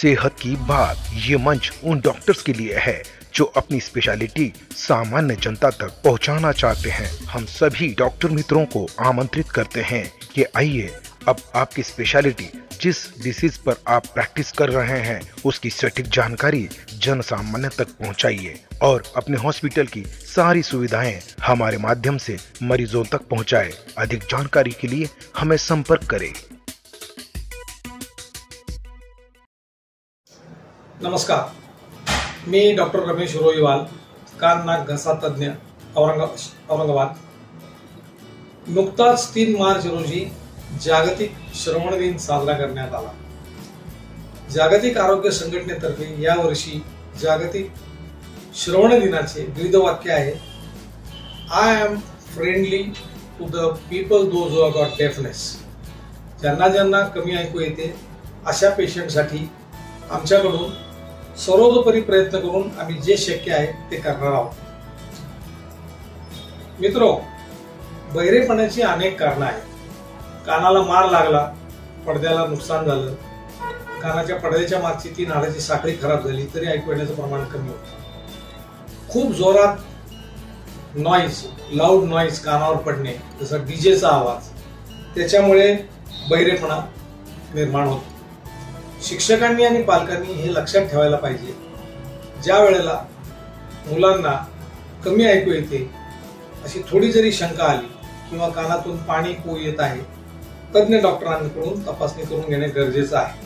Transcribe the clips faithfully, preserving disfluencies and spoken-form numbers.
सेहत की बात ये मंच उन डॉक्टर्स के लिए है जो अपनी स्पेशलिटी सामान्य जनता तक पहुंचाना चाहते हैं। हम सभी डॉक्टर मित्रों को आमंत्रित करते हैं कि आइए अब आपकी स्पेशलिटी जिस डिसीज पर आप प्रैक्टिस कर रहे हैं उसकी सटीक जानकारी जन सामान्य तक पहुंचाइए और अपने हॉस्पिटल की सारी सुविधाएं हमारे माध्यम से मरीजों तक पहुंचाएं। अधिक जानकारी के लिए हमें संपर्क करें। नमस्कार, मी डॉक्टर रमेश रोईवाल, कान नाक घसा तज्ञ, औरंगा औरंगाबाद। नुकताच तीन मार्च रोजी जागतिक श्रवण दिन साजरा करण्यात आला। जागतिक आरोग्य संघटनेतर्फे या वर्षी जागतिक श्रवण दिनाचे विविध वाक्य आहे, I am friendly to the people those who have got deafness. ज्यांना ज्यांना कमी ऐकू येते अशा पेशंटसाठी आमच्याकडून सर्वतोपरी प्रयत्न करून आम्ही जे शक्य आहे ते करणार आहोत। मित्रो, बहिरेपणाची अनेक कारणं आहेत। कानाला मार लागला, पडद्याला नुकसान झालं, कानाच्या पडद्याच्या मागची ती नाडाची साखळी खराब झाली तरी ऐकू येण्याचं प्रमाण कमी होतं। खूप जोरात नॉईज, लाऊड नॉईज कानावर पडणे, जसं डीजेचा आवाज, त्याच्यामुळे बहिरेपणा निर्माण होतो। शिक्षकांनी आणि पालकांनी हे लक्षात ठेवायला पाहिजे, ज्या वेळेला मुलांना कमी ऐकू येते अशी थोडी जरी शंका आली किंवा कानातून पाणी पो येत आहे, तज्ञ डॉक्टरांकडून तपासणी करून घेणे गरजेचं आहे।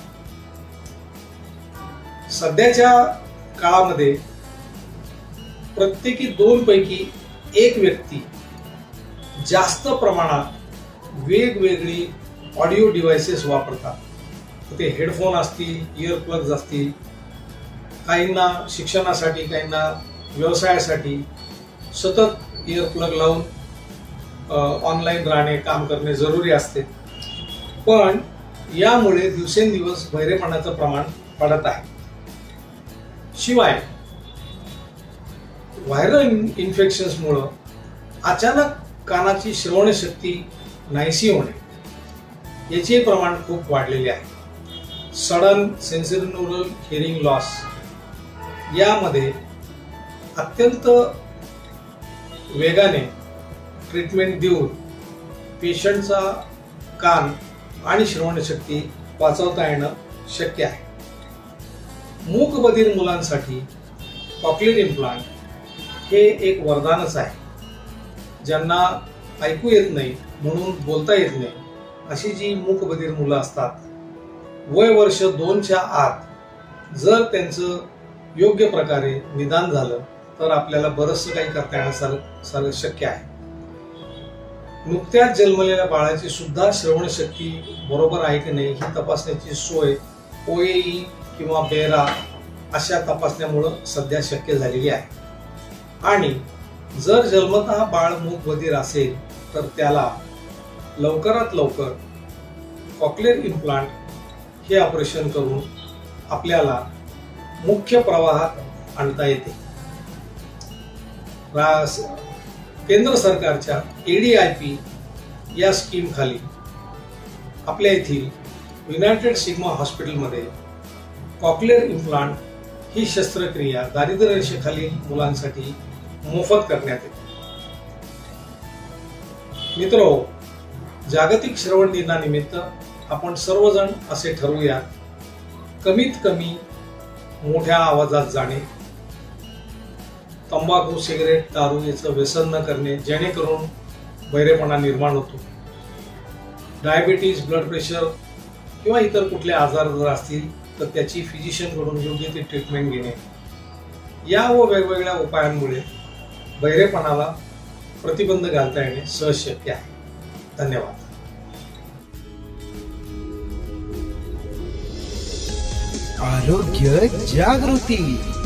सध्याच्या काळामध्ये प्रत्येकी दोन पैकी एक व्यक्ती जास्त प्रमाणात वेगवेगळी ऑडिओ डिव्हाइसेस वापरतात। ते हेडफोन असतील, इयर प्लग्स असतील, काहींना शिक्षणासाठी, काहींना व्यवसायासाठी सतत इयर प्लग लावून ऑनलाईन राहणे, काम करणे जरुरी असते। पण यामुळे दिवसेंदिवस बहिरेपणाचं प्रमाण वाढत आहे। शिवाय व्हायरल इन्फेक्शन्समुळे अचानक कानाची श्रवणशक्ती नाहीशी होणे याचे प्रमाण खूप वाढलेले आहे। Sudden sensory neural hearing loss यामध्ये अत्यंत वेगाने ट्रीटमेंट देऊन पेशंटचा कान आणि श्रवणशक्ती वाचवता येणं शक्य आहे। मूकबधीर मुलांसाठी कॉक्लिअर इम्प्लांट हे एक वरदानच आहे। ज्यांना ऐकू येत नाही म्हणून बोलता येत नाही अशी जी मूकबधीर मुलं असतात, वय वर्ष दोनच्या आत जर त्यांचं योग्य प्रकारे निदान झालं तर आपल्याला बरंचसं काही करता येणं शक्य आहे। नुकत्याच जन्मलेल्या बाळाची सुद्धा श्रवणशक्ती बरोबर आहे की नाही ही तपासण्याची सोय ओएई किंवा बेरा अशा तपासण्यामुळे सध्या शक्य झालेली आहे। आणि जर जन्मतः बाळ मूकबधीर असेल तर त्याला लवकरात लवकर कॉक्लिअर इम्प्लांट हे ऑपरेशन करून आपल्याला मुख्य प्रवाहात आणता येते। केंद्र सरकारच्या एडीआयपी या स्कीम खाली आपल्या येथील युनायटेड सिग्मा हॉस्पिटलमध्ये कॉक्लिअर इम्प्लांट ही शस्त्रक्रिया दारिद्र्य रेषेखालील मुलांसाठी मोफत करण्यात येते। मित्रो, जागतिक श्रवण दिनानिमित्त आपण सर्वजण असे ठरवूया, कमीत कमी मोठ्या आवाजात जाणे, तंबाखू, सिगरेट, दारू याचं व्यसन न करणे जेणेकरून बहिरेपणा निर्माण होतो। डायबिटीज, ब्लड प्रेशर किंवा इतर कुठले आजार जर असतील तर त्याची फिजिशियनकडून योग्य ती ट्रीटमेंट घेणे, या व वेगवेगळ्या उपायांमुळे बहिरेपणाला प्रतिबंध घालता येणे सहज शक्य आहे। धन्यवाद। आरोग्य जागृती।